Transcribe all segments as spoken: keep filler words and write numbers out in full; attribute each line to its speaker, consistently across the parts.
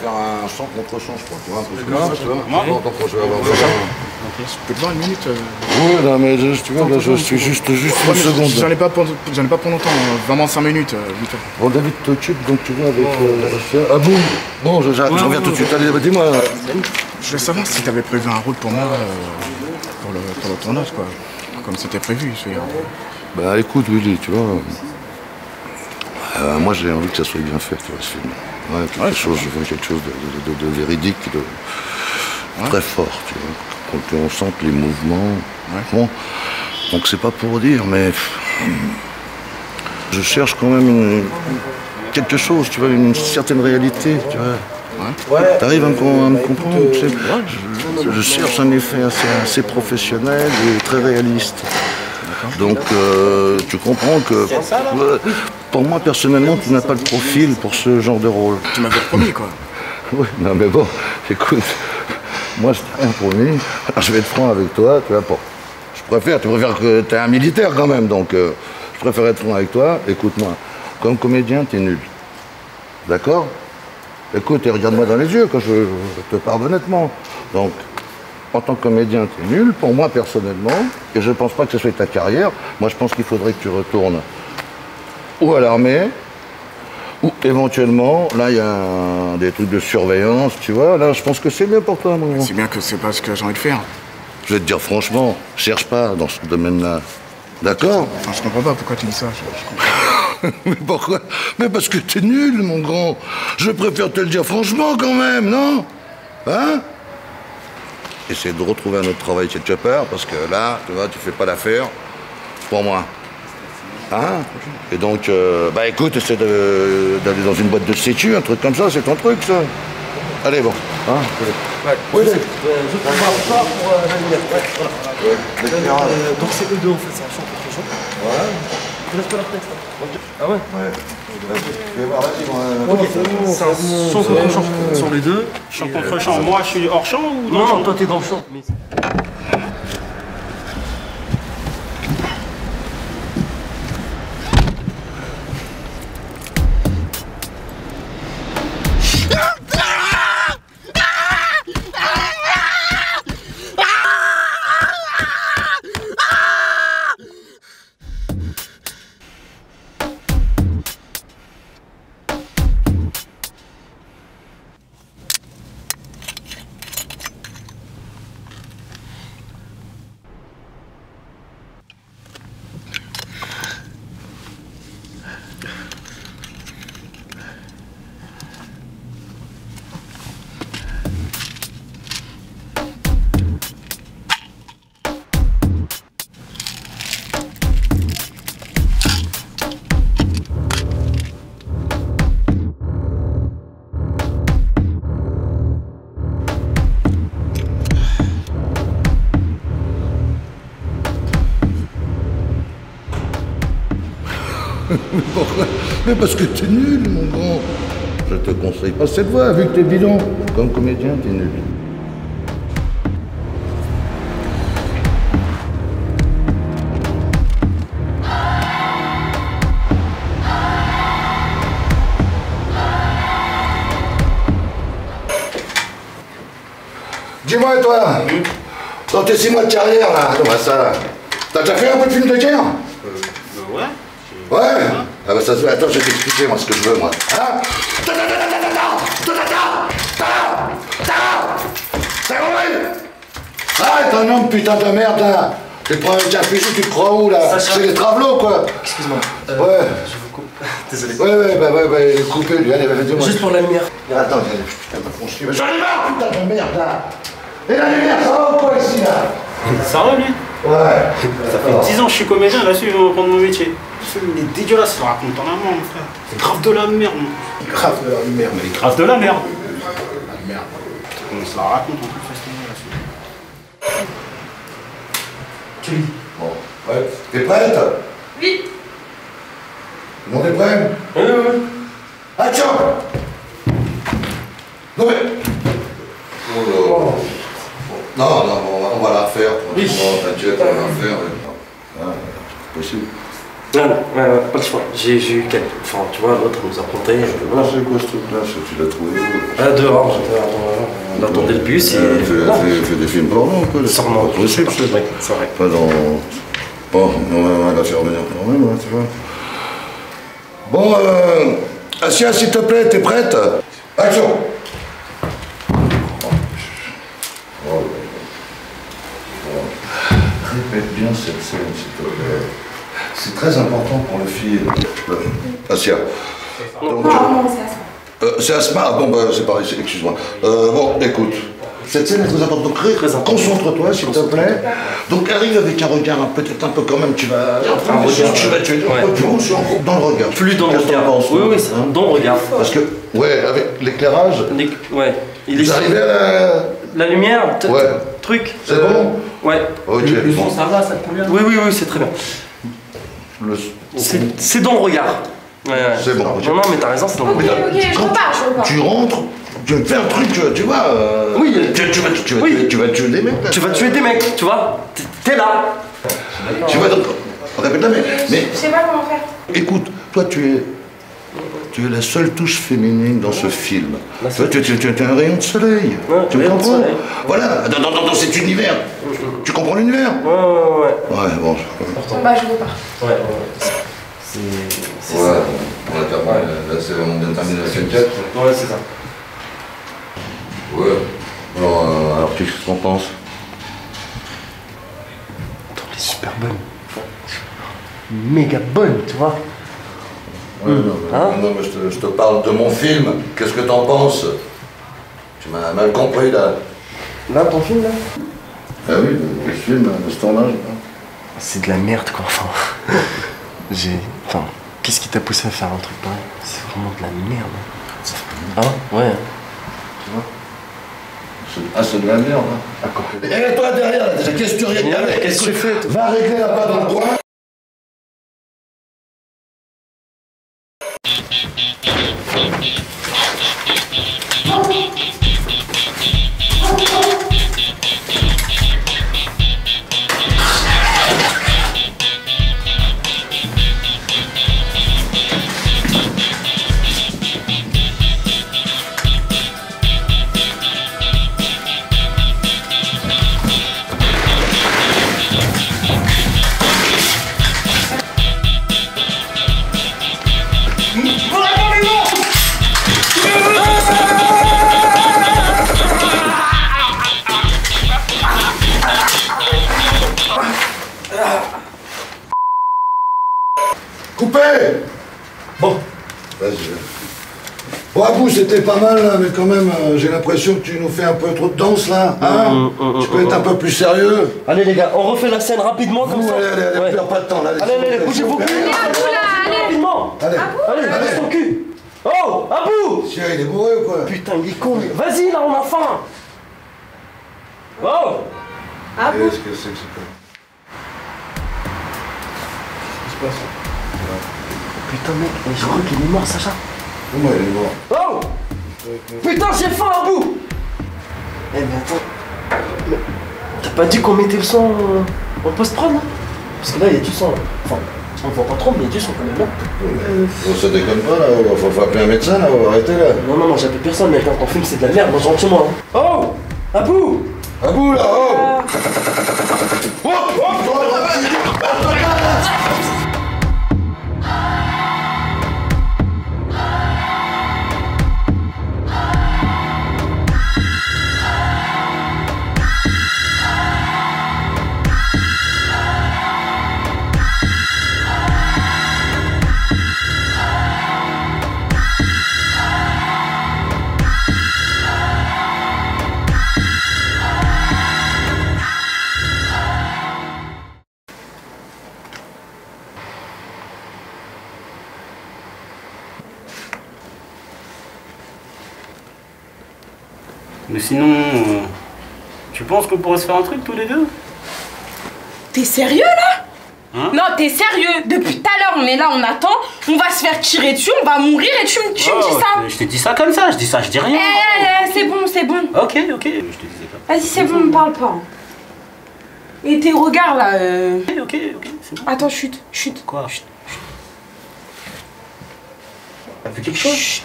Speaker 1: faire un champ contre champ, je crois. Tu vois, un peu comme ça, tu vois. Moi, donc, je vais avoir
Speaker 2: Je peux te voir une minute euh...
Speaker 1: Oui, non, mais je, tu vois, là, je suis juste, juste une seconde.
Speaker 2: J'en ai pas pour, j'en ai pas pour longtemps, hein. Vraiment cinq minutes, euh, vite.
Speaker 1: Bon, David t'occupe, donc tu vois, avec... Oh, euh, ah bon. Bon, je, je, ouais, je reviens ouais, tout de suite. Allez, dis-moi.
Speaker 2: Je voulais savoir si t'avais prévu un route pour moi, euh, pour, le, pour le tournage, quoi. Comme c'était prévu, je veux dire.
Speaker 1: Bah, écoute, Willy, tu vois... Euh, moi, j'ai envie que ça soit bien fait, tu vois, ce film. Ouais, quelque, ouais, chose, quelque chose de, de, de, de véridique, de ouais. très fort, tu vois. Qu'on sente les mouvements. Ouais. Bon, donc c'est pas pour dire, mais je cherche quand même une, quelque chose, tu vois, une certaine réalité, tu vois. Ouais. T'arrives à, à me comprendre, tu sais, je, je cherche un effet assez, assez professionnel et très réaliste. Donc euh, tu comprends que euh, pour moi personnellement tu n'as pas le profil pour ce genre de rôle.
Speaker 2: Tu m'avais promis quoi.
Speaker 1: Oui, non mais bon, écoute, moi je t'ai rien promis, je vais être franc avec toi, tu vois, bon, je préfère, tu préfères que tu es un militaire quand même, donc euh, je préfère être franc avec toi, écoute-moi, comme comédien tu es nul, d'accord? Écoute et regarde-moi dans les yeux quand je, je te parle honnêtement, donc en tant que comédien, tu es nul, pour moi personnellement, et je ne pense pas que ce soit ta carrière. Moi, je pense qu'il faudrait que tu retournes ou à l'armée, ou éventuellement, là, il y a des trucs de surveillance, tu vois. Là, je pense que c'est mieux pour toi, mon gars.
Speaker 2: C'est bien que c'est pas ce que j'ai envie de faire.
Speaker 1: Je vais te dire franchement, cherche pas dans ce domaine-là. D'accord?
Speaker 2: Enfin, je comprends pas pourquoi tu dis ça. Je, je comprends.
Speaker 1: Mais pourquoi? Mais parce que t'es nul, mon grand. Je préfère te le dire franchement, quand même, non? Hein? Essaie de retrouver un autre travail quelque part, parce que là, tu vois, tu fais pas l'affaire pour moi. Hein? Et donc, euh, bah écoute, essaie d'aller dans une boîte de sécu, un truc comme ça, c'est ton truc, ça. Allez, bon. Hein?
Speaker 3: Ouais. Oui, je prends pas pour la lumière. Ouais, voilà. Ouais. Euh, donc c'est eux deux, en fait, c'est un champ contre champ. Ouais. Je laisse pas leur texte. Ah ouais? Ouais.
Speaker 1: Je vais voir, vas-y, moi.
Speaker 3: Ok, c'est un champ contre champ. Ce sont les deux.
Speaker 4: Champ contre champ. Moi, je suis hors champ ou dans
Speaker 3: non,
Speaker 4: le champ?
Speaker 3: Non, toi, t'es dans le champ. Mais...
Speaker 1: Mais pourquoi? Mais parce que t'es nul, mon grand. Je te conseille pas cette voie, vu que t'es bidon. Comme comédien, t'es nul. Dis-moi, toi, mmh. dans tes six mois de carrière, là, comment ça, là, t'as déjà fait un peu de film de guerre?
Speaker 4: euh, Ouais.
Speaker 1: Ouais? Ah bah ça se... Attends, je vais t'expliquer, moi, ce que je veux, moi. Hein? C'est vrai? Ah, t'es un homme, putain de merde, là. Tu te prends un café, tu te crois où, là? C'est les travelots, quoi.
Speaker 3: Excuse-moi. Euh,
Speaker 1: ouais.
Speaker 3: Je vous coupe. Désolé.
Speaker 1: Ouais, ouais, bah, ouais, ouais, coupez, lui, allez, vas-y, dis-moi.
Speaker 3: Juste pour la lumière.
Speaker 1: Attends, putain, ma franchise. J'en ai marre, putain de merde, là. Et la lumière, ça va ou quoi, ici, là?
Speaker 4: Ça va, lui?
Speaker 1: Ouais.
Speaker 4: Ça fait dix ans que je suis comédien, là-dessus, je vais reprendre mon métier. Ce film, il est dégueulasse, ça raconte en amont, mon frère. C'est grave de la merde, mon.
Speaker 2: Grave de la merde.
Speaker 4: Mais grave de la merde.
Speaker 2: La merde.
Speaker 4: On se la raconte en plus facilement là-dessus.
Speaker 3: Tu lis.
Speaker 1: Bon, ouais. T'es prête?
Speaker 5: Oui.
Speaker 1: Tout le monde est prêt?
Speaker 3: Oui, oui, oui.
Speaker 1: Action! Non mais... Oh là. Oh. Non, non, on va, on va la refaire.
Speaker 3: Oui.
Speaker 1: T'inquiète, on va la refaire. Ah, c'est possible.
Speaker 3: Non, ouais, ouais, pas le choix. J'ai eu quelques. Enfin, tu vois, l'autre nous a compté.
Speaker 1: Voilà, c'est quoi ce truc-là? Tu l'as trouvé où?
Speaker 3: Ah, dehors, j'étais. On attendait le bus et.
Speaker 1: Euh, fait, fait des films porno, quoi.
Speaker 3: Sûrement.
Speaker 1: C'est possible, c'est
Speaker 3: vrai. C'est vrai.
Speaker 1: Pas dans. Bon, on va la faire venir quand même, hein, tu vois. Bon, euh. Assia, s'il te plaît, t'es prête? Action! Oh. Répète bien cette scène, s'il te plaît. C'est très important pour le film. Euh, Assia. Donc,
Speaker 5: non, non, c'est Asma.
Speaker 1: Euh, c'est Asma? Ah bon, bah, c'est pareil, excuse-moi. Euh, bon, écoute. Cette scène est très importante. Donc, concentre-toi, s'il te plaît. Donc, arrive avec un regard, peut-être un peu quand même, tu vas.
Speaker 3: Un regard.
Speaker 1: Tu vas tuer. Ouais. Dans le regard.
Speaker 3: Plus dans le regard. Oui, oui, c'est hein? Dans le regard.
Speaker 1: Parce que, ouais, avec l'éclairage.
Speaker 3: Ouais.
Speaker 1: Il vous arrivez à la.
Speaker 3: La lumière?
Speaker 1: Ouais.
Speaker 3: Truc.
Speaker 1: C'est euh... bon?
Speaker 3: Ouais.
Speaker 1: Ok.
Speaker 3: Bon, ça va, ça te convient? Oui, oui, oui, c'est très bien. Le... C'est dans le regard. Ouais, ouais.
Speaker 1: C'est bon.
Speaker 3: Non, non, mais t'as raison, c'est dans le regard.
Speaker 5: Ok, ok, je repars, je repars.
Speaker 1: Tu rentres, tu vas te faire un truc, tu vois. Euh...
Speaker 3: Oui.
Speaker 1: Tu, tu, vas, tu, vas,
Speaker 3: oui.
Speaker 1: tu, tu vas tuer des mecs. Là.
Speaker 3: Tu vas tuer des mecs, tu vois. T'es là.
Speaker 1: Tu vas donc. Répète-la, mais. mais
Speaker 5: je sais pas comment faire.
Speaker 1: Écoute, toi, tu es. Tu es la seule touche féminine dans ce film. Toi, tu, tu, tu es un rayon de soleil. Ouais, tu me comprends? Voilà, dans, dans, dans cet univers. Mmh. Tu comprends l'univers?
Speaker 3: Ouais, ouais, ouais.
Speaker 1: Ouais, bon.
Speaker 5: Bon, bah, je repars.
Speaker 3: Ouais, ouais. C'est.
Speaker 1: Ouais, on a terminé. Là, c'est vraiment bien terminé la scène quatre.
Speaker 3: Ouais, c'est ça.
Speaker 1: Ouais. Alors, euh, alors qu'est-ce qu'on pense?
Speaker 3: Elle est super bonne. Méga bonne, tu vois.
Speaker 1: Ouais, non, mais, hein? non, mais je, te, je te parle de mon film. Qu'est-ce que t'en penses? Tu m'as mal compris, là.
Speaker 3: Là, ton film, là?
Speaker 1: Ah oui, le, le film, le tournage.
Speaker 3: C'est de la merde, quoi. Enfin, j'ai... Enfin, qu'est-ce qui t'a poussé à faire un truc pareil? C'est vraiment de la merde. Hein? Ouais. Tu vois?
Speaker 1: Ah, c'est de la merde, hein? Et toi, derrière, là, déjà, qu'est-ce que tu regardes?
Speaker 3: Qu'est-ce que tu fais?
Speaker 1: Va régler là-bas dans le coin. Coupé! Bon. Vas-y. Bon, Abou, c'était pas mal, là, mais quand même, euh, j'ai l'impression que tu nous fais un peu trop de danse, là. Hein? Mmh, mmh, Tu peux mmh, être un peu plus sérieux?
Speaker 3: Allez, les gars, on refait la scène rapidement, comme
Speaker 1: vous,
Speaker 3: ça.
Speaker 1: Allez, allez, allez, ouais. Perds pas de temps, là.
Speaker 3: Allez, allez, allez, bougez-vous.
Speaker 5: Allez, Abou, là, allez.
Speaker 3: Rapidement.
Speaker 1: Allez,
Speaker 3: allez, allez, allez, ton cul. Oh, Abou!
Speaker 1: Tiens, il est bourré ou quoi?
Speaker 3: Putain, il est con, lui. Vas-y, là, on a faim. Oh!
Speaker 5: Abou.
Speaker 1: Qu'est-ce que c'est que ça? Qu'est-ce qui se passe?
Speaker 3: Putain, mec, je crois qu'il est mort, Sacha.
Speaker 1: Comment il est mort?
Speaker 3: Oh! Putain, j'ai faim, Abou! Eh, mais attends. T'as pas dit qu'on mettait le son en, en post-prod, là? Parce que là, il y a du son, là. Enfin, on voit pas trop, mais il y a du son quand même, là.
Speaker 1: Euh... Bon, ça déconne pas, là. Faut, faut appeler un médecin, là. On va arrêter, là.
Speaker 3: Non, non, non, j'appelle personne, mec. Quand ton film, c'est de la merde. Moi, je rentre chez moi. Hein. Oh! Abou!
Speaker 1: Abou, là, oh!
Speaker 5: Euh...
Speaker 1: Oh! Oh!
Speaker 4: Mais sinon, euh, tu penses qu'on pourrait se faire un truc tous les deux?
Speaker 5: T'es sérieux là?
Speaker 4: Hein?
Speaker 5: Non, t'es sérieux? Depuis tout à l'heure, on est là, on attend, on va se faire tirer dessus, on va mourir et tu, me- tu
Speaker 4: oh,
Speaker 5: me dis ça?
Speaker 4: Je t'ai dit ça comme ça, je dis ça, je dis rien.
Speaker 5: Eh, eh, eh, c'est bon, c'est bon.
Speaker 4: Ok, ok, je te disais pas.
Speaker 5: Vas-y, c'est bon, me parle pas. Et tes regards là. Euh...
Speaker 4: Ok, ok, ok, c'est bon.
Speaker 5: Attends, chute, chute.
Speaker 4: Quoi?
Speaker 5: Chute,
Speaker 3: T'as vu quelque chose? Chut.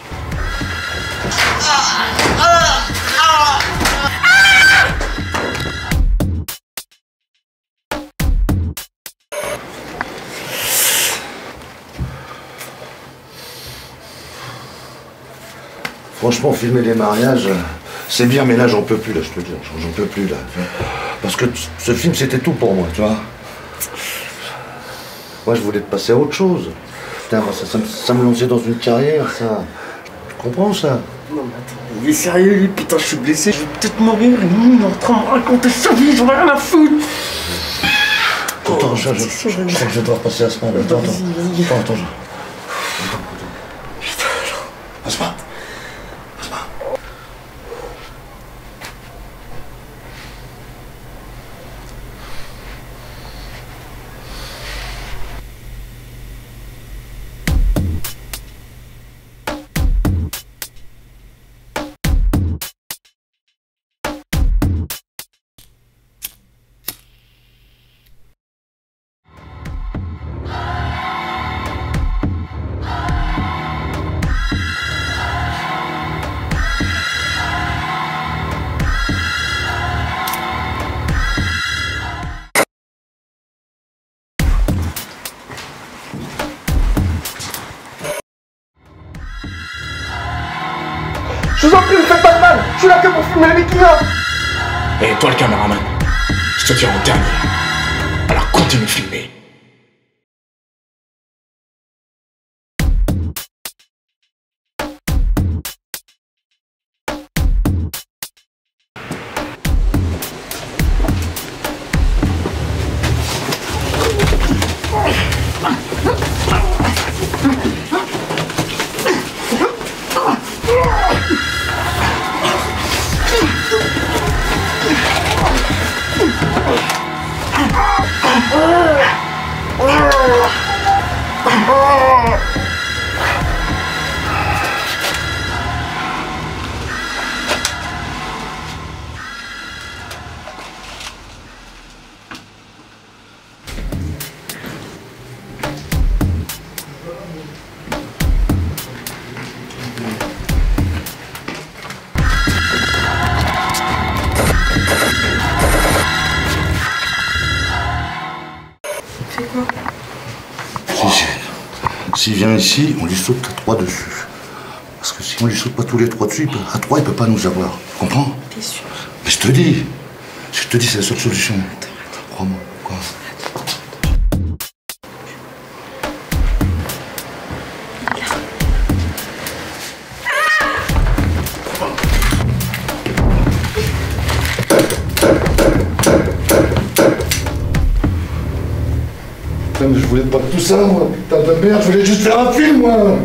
Speaker 1: Franchement, filmer les mariages, c'est bien, mais là, j'en peux plus, là, je te dis, j'en peux plus, là. Parce que ce film, c'était tout pour moi, tu vois. Moi, je voulais te passer à autre chose. Putain, moi, ça, ça, ça me lançait dans une carrière, ça. Tu comprends, ça?
Speaker 3: Non, mais attends, il est sérieux, lui, putain, je suis blessé, je vais peut-être mourir, et lui, il est en train de me raconter sa vie, j'en ai rien à foutre.
Speaker 1: Attends, oh, je, je, je, je, je crois que je vais devoir passer à ce moment-là. Attends, attends, attends, attends, attends. Asma. Asma.
Speaker 3: Je vous en prie, ne faites pas de mal, je suis là que pour filmer les clients.
Speaker 2: Et toi le caméraman, je te tiens en dernier. Alors continue de filmer.
Speaker 1: S'il vient ici, on lui saute à trois dessus. Parce que si on lui saute pas tous les trois dessus, il peut, à trois, il peut pas nous avoir. Tu comprends?
Speaker 5: T'es sûr?
Speaker 1: Mais je te dis. Je te dis, c'est la seule solution.
Speaker 5: Attends, attends.
Speaker 1: Crois-moi. Quoi? Putain, mais je voulais pas tout ça, moi. Putain de merde, je voulais juste faire un film, moi.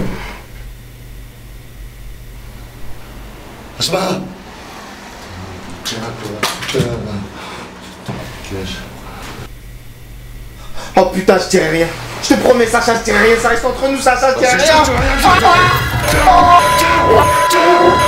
Speaker 1: Asma. Tiens, toi. Tiens, cache.
Speaker 3: Oh putain, je dirai rien. Je te promets, Sacha, je dirai rien. Ça reste entre nous, Sacha, je dirai rien.